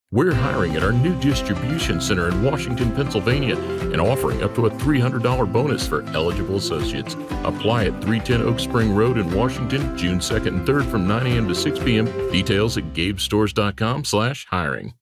We're hiring at our new distribution center in Washington, Pennsylvania, and offering up to a $300 bonus for eligible associates. Apply at 310 Oak Spring Road in Washington, June 2nd and 3rd from 9 a.m. to 6 p.m. Details at gabestores.com/hiring.